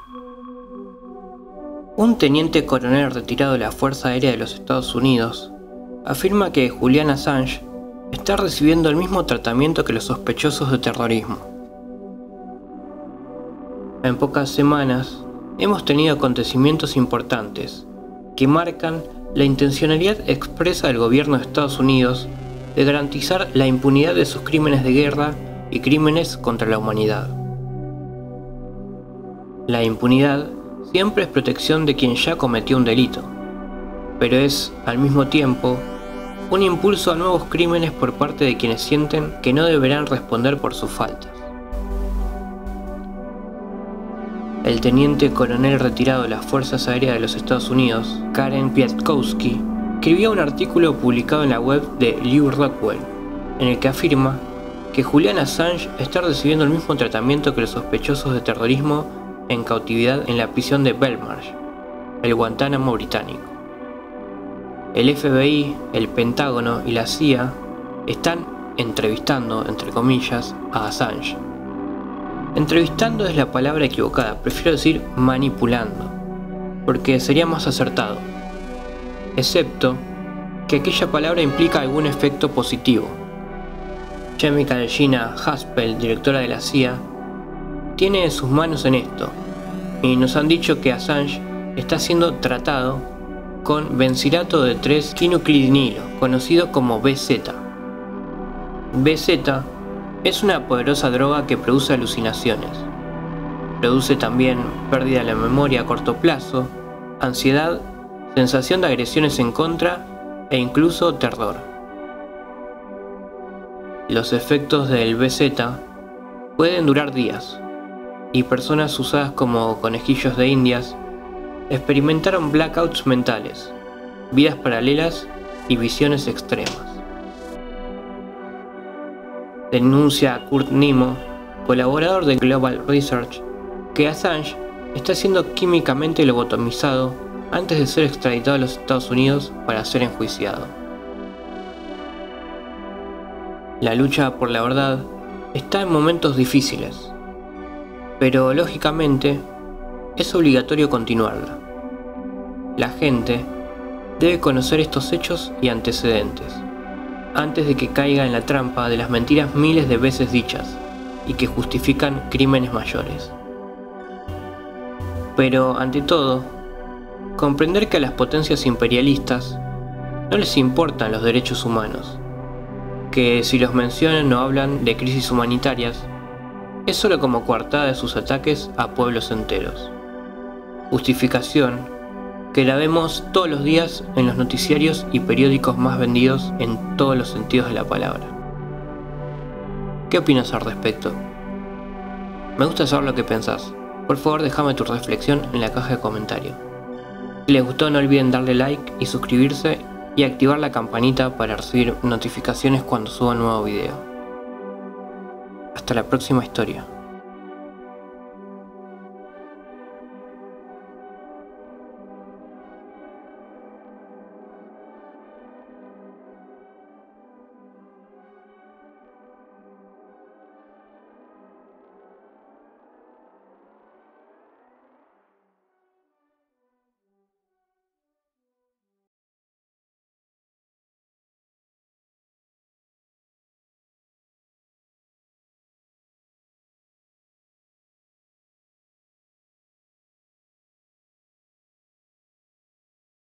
Un teniente coronel retirado de la Fuerza Aérea de los Estados Unidos afirma que Julian Assange está recibiendo el mismo tratamiento que los sospechosos de terrorismo. En pocas semanas hemos tenido acontecimientos importantes que marcan la intencionalidad expresa del gobierno de Estados Unidos de garantizar la impunidad de sus crímenes de guerra y crímenes contra la humanidad. La impunidad siempre es protección de quien ya cometió un delito, pero es, al mismo tiempo, un impulso a nuevos crímenes por parte de quienes sienten que no deberán responder por sus faltas. El teniente coronel retirado de las Fuerzas Aéreas de los Estados Unidos, Karen Piatkowski, escribió un artículo publicado en la web de Lew Rockwell, en el que afirma que Julian Assange está recibiendo el mismo tratamiento que los sospechosos de terrorismo en cautividad en la prisión de Belmarsh, el Guantánamo británico. El FBI, el Pentágono y la CIA están entrevistando, entre comillas, a Assange. Entrevistando es la palabra equivocada, prefiero decir manipulando, porque sería más acertado, excepto que aquella palabra implica algún efecto positivo. Chemical Gina Haspel, directora de la CIA, tiene sus manos en esto, y nos han dicho que Assange está siendo tratado con bencilato de 3-quinoclidinilo, conocido como BZ. BZ es una poderosa droga que produce alucinaciones. Produce también pérdida de la memoria a corto plazo, ansiedad, sensación de agresiones en contra e incluso terror. Los efectos del BZ pueden durar días, y personas usadas como conejillos de indias experimentaron blackouts mentales, vidas paralelas y visiones extremas. Denuncia a Kurt Nimmo, colaborador de Global Research, que Assange está siendo químicamente lobotomizado antes de ser extraditado a los Estados Unidos para ser enjuiciado. La lucha por la verdad está en momentos difíciles, pero lógicamente es obligatorio continuarla. La gente debe conocer estos hechos y antecedentes, antes de que caiga en la trampa de las mentiras miles de veces dichas y que justifican crímenes mayores. Pero, ante todo, comprender que a las potencias imperialistas no les importan los derechos humanos, que si los mencionan o hablan de crisis humanitarias, es solo como coartada de sus ataques a pueblos enteros. Justificación que la vemos todos los días en los noticiarios y periódicos más vendidos en todos los sentidos de la palabra. ¿Qué opinas al respecto? Me gusta saber lo que pensás. Por favor, déjame tu reflexión en la caja de comentarios. Si les gustó, no olviden darle like y suscribirse y activar la campanita para recibir notificaciones cuando suba un nuevo video. Hasta la próxima historia.